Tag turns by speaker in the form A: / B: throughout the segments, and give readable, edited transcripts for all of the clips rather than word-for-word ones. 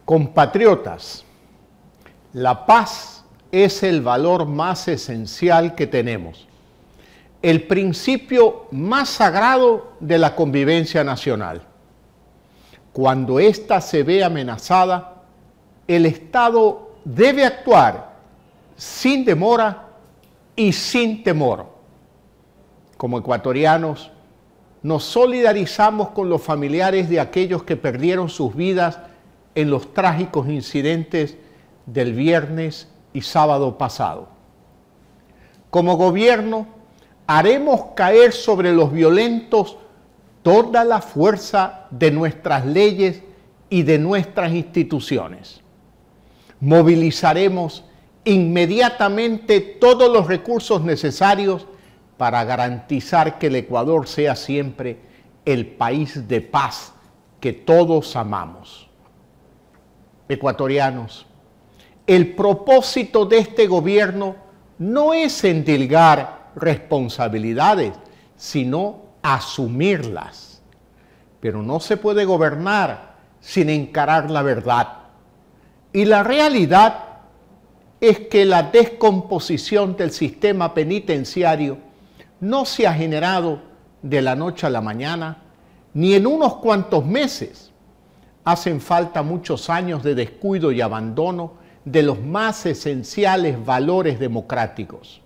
A: Compatriotas, la paz es el valor más esencial que tenemos, el principio más sagrado de la convivencia nacional. Cuando ésta se ve amenazada, el Estado debe actuar sin demora y sin temor. Como ecuatorianos, nos solidarizamos con los familiares de aquellos que perdieron sus vidas en los trágicos incidentes del viernes y sábado pasado. Como gobierno, haremos caer sobre los violentos toda la fuerza de nuestras leyes y de nuestras instituciones. Movilizaremos inmediatamente todos los recursos necesarios para garantizar que el Ecuador sea siempre el país de paz que todos amamos. Ecuatorianos, el propósito de este gobierno no es endilgar responsabilidades, sino asumirlas. Pero no se puede gobernar sin encarar la verdad. Y la realidad es que la descomposición del sistema penitenciario no se ha generado de la noche a la mañana, ni en unos cuantos meses. Hacen falta muchos años de descuido y abandono de los más esenciales valores democráticos.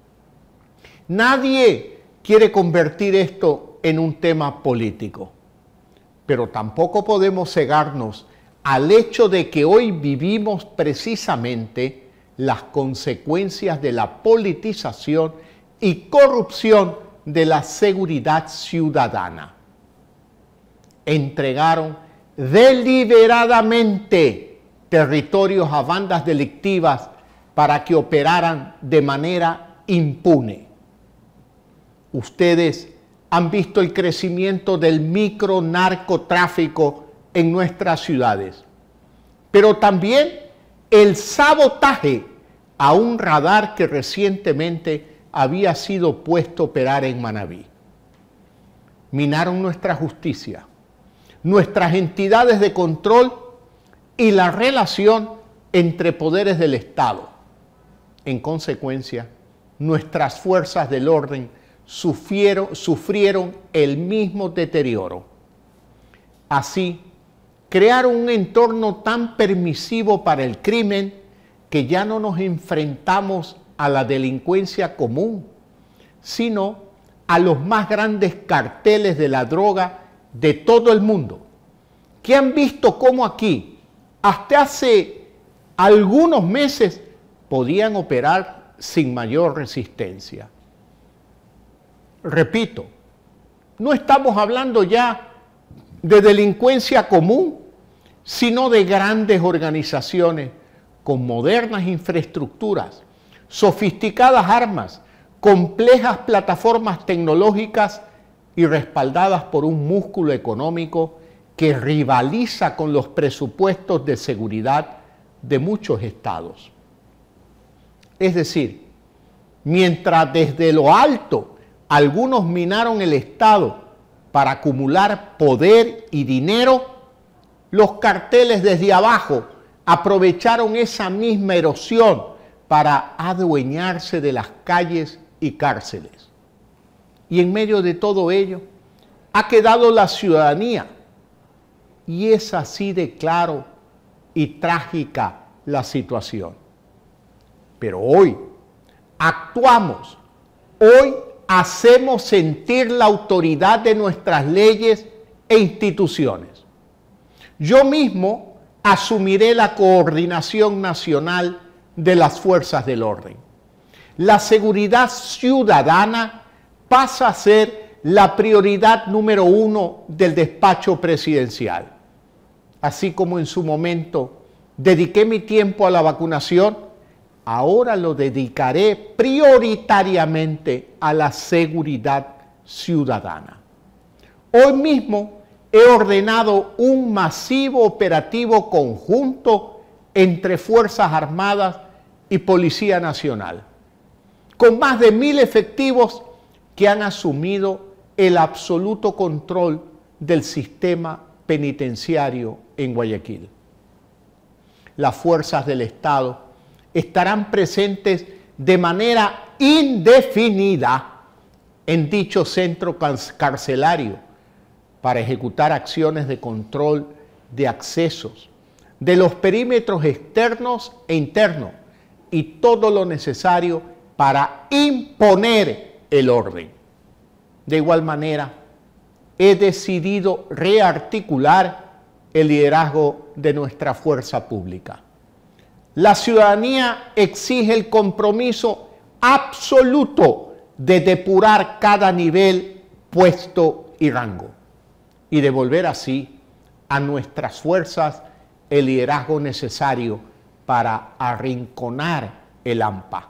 A: Nadie quiere convertir esto en un tema político, pero tampoco podemos cegarnos al hecho de que hoy vivimos precisamente las consecuencias de la politización y corrupción de la seguridad ciudadana. Entregaron deliberadamente territorios a bandas delictivas para que operaran de manera impune. Ustedes han visto el crecimiento del micronarcotráfico en nuestras ciudades, pero también el sabotaje a un radar que recientemente había sido puesto a operar en Manabí. Minaron nuestra justicia, nuestras entidades de control y la relación entre poderes del Estado. En consecuencia, nuestras fuerzas del orden sufrieron el mismo deterioro. Así, crearon un entorno tan permisivo para el crimen que ya no nos enfrentamos a la delincuencia común, sino a los más grandes carteles de la droga de todo el mundo, que han visto cómo aquí, hasta hace algunos meses, podían operar sin mayor resistencia. Repito, no estamos hablando ya de delincuencia común, sino de grandes organizaciones con modernas infraestructuras, sofisticadas armas, complejas plataformas tecnológicas y respaldadas por un músculo económico que rivaliza con los presupuestos de seguridad de muchos estados. Es decir, mientras desde lo alto algunos minaron el Estado para acumular poder y dinero, los carteles desde abajo aprovecharon esa misma erosión para adueñarse de las calles y cárceles. Y en medio de todo ello ha quedado la ciudadanía. Y es así de claro y trágica la situación. Pero hoy actuamos, hoy hacemos sentir la autoridad de nuestras leyes e instituciones. Yo mismo asumiré la coordinación nacional de las fuerzas del orden. La seguridad ciudadana pasa a ser la prioridad número 1 del despacho presidencial. Así como en su momento dediqué mi tiempo a la vacunación, ahora lo dedicaré prioritariamente a la seguridad ciudadana. Hoy mismo he ordenado un masivo operativo conjunto entre Fuerzas Armadas y Policía Nacional, con más de 1000 efectivos que han asumido el absoluto control del sistema penitenciario en Guayaquil. las fuerzas del Estado estarán presentes de manera indefinida en dicho centro carcelario para ejecutar acciones de control de accesos, de los perímetros externos e internos y todo lo necesario para imponer el orden. De igual manera, he decidido rearticular el liderazgo de nuestra fuerza pública. La ciudadanía exige el compromiso absoluto de depurar cada nivel, puesto y rango y devolver así a nuestras fuerzas el liderazgo necesario para arrinconar el AMPA.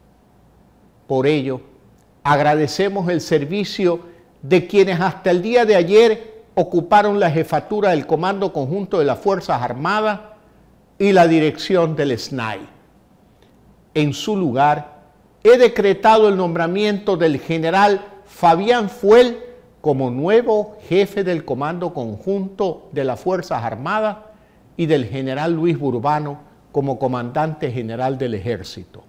A: Por ello, agradecemos el servicio de quienes hasta el día de ayer ocuparon la jefatura del Comando Conjunto de las Fuerzas Armadas y la dirección del SNAI. En su lugar, he decretado el nombramiento del general Fabián Fuel como nuevo jefe del Comando Conjunto de las Fuerzas Armadas y del general Luis Burbano como comandante general del Ejército.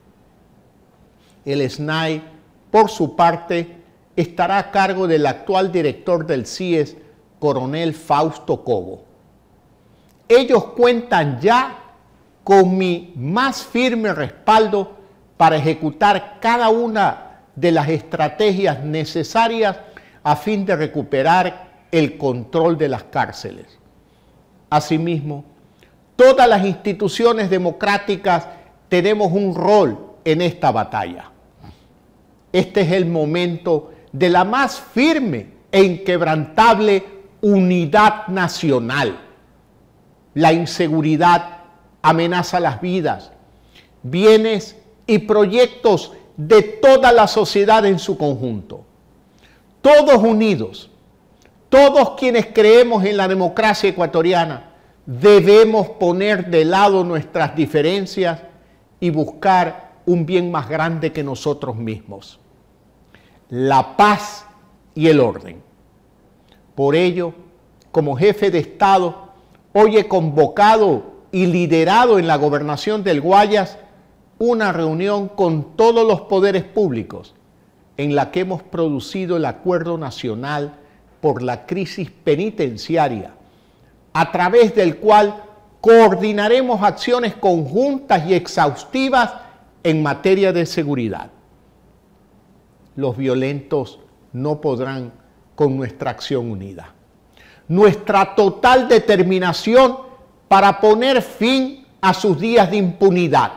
A: El SNAI, por su parte, estará a cargo del actual director del CIES, coronel Fausto Cobo. Ellos cuentan ya con mi más firme respaldo para ejecutar cada una de las estrategias necesarias a fin de recuperar el control de las cárceles. Asimismo, todas las instituciones democráticas tenemos un rol en esta batalla. Este es el momento de la más firme e inquebrantable unidad nacional. La inseguridad amenaza las vidas, bienes y proyectos de toda la sociedad en su conjunto. Todos unidos, todos quienes creemos en la democracia ecuatoriana, debemos poner de lado nuestras diferencias y buscar un bien más grande que nosotros mismos: la paz y el orden. Por ello, como jefe de Estado, hoy he convocado y liderado en la gobernación del Guayas una reunión con todos los poderes públicos en la que hemos producido el Acuerdo Nacional por la Crisis Penitenciaria, a través del cual coordinaremos acciones conjuntas y exhaustivas en materia de seguridad. Los violentos no podrán con nuestra acción unida. Nuestra total determinación para poner fin a sus días de impunidad.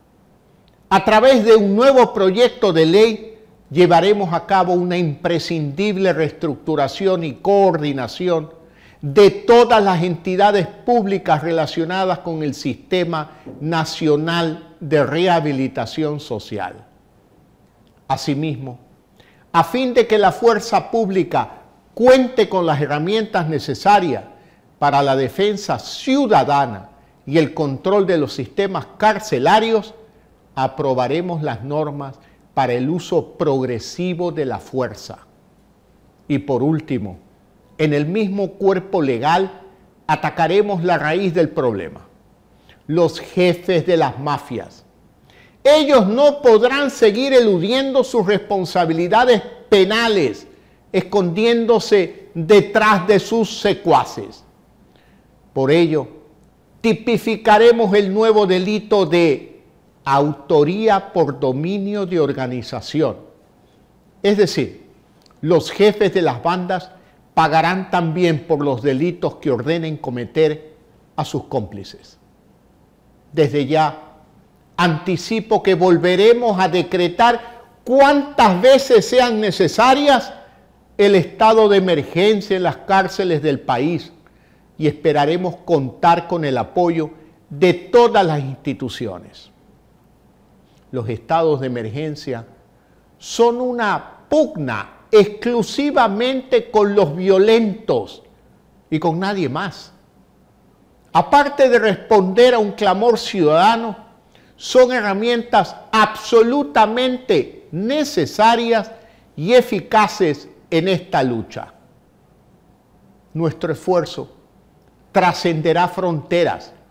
A: A través de un nuevo proyecto de ley, llevaremos a cabo una imprescindible reestructuración y coordinación de todas las entidades públicas relacionadas con el Sistema Nacional de Rehabilitación Social. Asimismo, a fin de que la fuerza pública cuente con las herramientas necesarias para la defensa ciudadana y el control de los sistemas carcelarios, aprobaremos las normas para el uso progresivo de la fuerza. Y por último, en el mismo cuerpo legal, atacaremos la raíz del problema: los jefes de las mafias. Ellos no podrán seguir eludiendo sus responsabilidades penales, escondiéndose detrás de sus secuaces. Por ello, tipificaremos el nuevo delito de autoría por dominio de organización. Es decir, los jefes de las bandas pagarán también por los delitos que ordenen cometer a sus cómplices. Desde ya, anticipo que volveremos a decretar cuantas veces sean necesarias el estado de emergencia en las cárceles del país y esperaremos contar con el apoyo de todas las instituciones. Los estados de emergencia son una pugna exclusivamente con los violentos y con nadie más. Aparte de responder a un clamor ciudadano, son herramientas absolutamente necesarias y eficaces en esta lucha. Nuestro esfuerzo trascenderá fronteras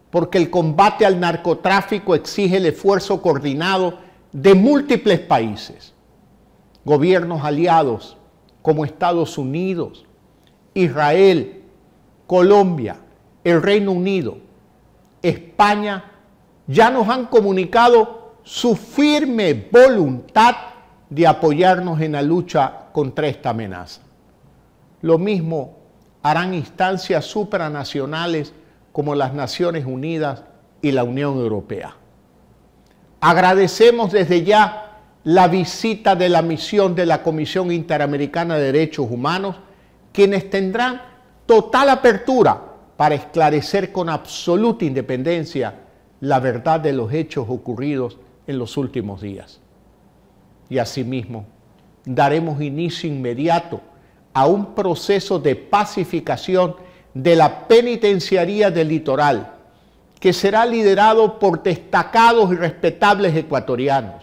A: porque el combate al narcotráfico exige el esfuerzo coordinado de múltiples países, gobiernos aliados como Estados Unidos, Israel, Colombia, el Reino Unido, España, ya nos han comunicado su firme voluntad de apoyarnos en la lucha contra esta amenaza. Lo mismo harán instancias supranacionales como las Naciones Unidas y la Unión Europea. Agradecemos desde ya la visita de la misión de la Comisión Interamericana de Derechos Humanos, quienes tendrán total apertura para esclarecer con absoluta independencia la verdad de los hechos ocurridos en los últimos días. Y asimismo, daremos inicio inmediato a un proceso de pacificación de la penitenciaría del litoral, que será liderado por destacados y respetables ecuatorianos.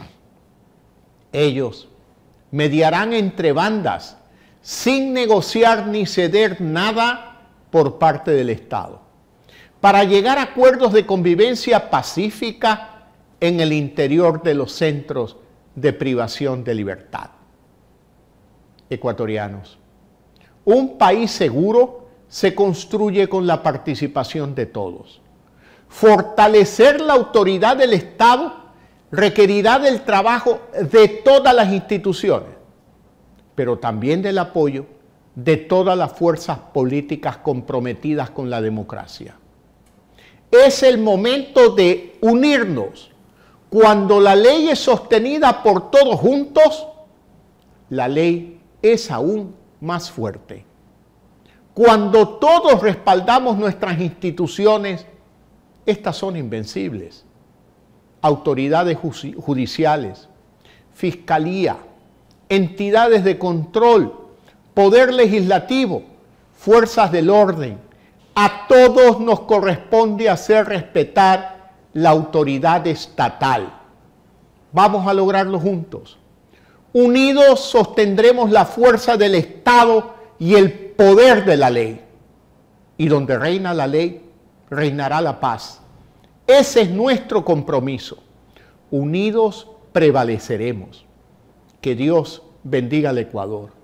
A: Ellos mediarán entre bandas sin negociar ni ceder nada por parte del Estado, para llegar a acuerdos de convivencia pacífica en el interior de los centros de privación de libertad. Ecuatorianos, un país seguro se construye con la participación de todos. Fortalecer la autoridad del Estado requerirá del trabajo de todas las instituciones, pero también del apoyo de todas las fuerzas políticas comprometidas con la democracia. Es el momento de unirnos. Cuando la ley es sostenida por todos juntos, la ley es aún más fuerte. Cuando todos respaldamos nuestras instituciones, estas son invencibles. Autoridades judiciales, fiscalía, entidades de control, poder legislativo, fuerzas del orden. A todos nos corresponde hacer respetar la autoridad estatal. Vamos a lograrlo juntos. Unidos sostendremos la fuerza del Estado y el poder de la ley. Y donde reina la ley, reinará la paz. Ese es nuestro compromiso. Unidos prevaleceremos. Que Dios bendiga al Ecuador.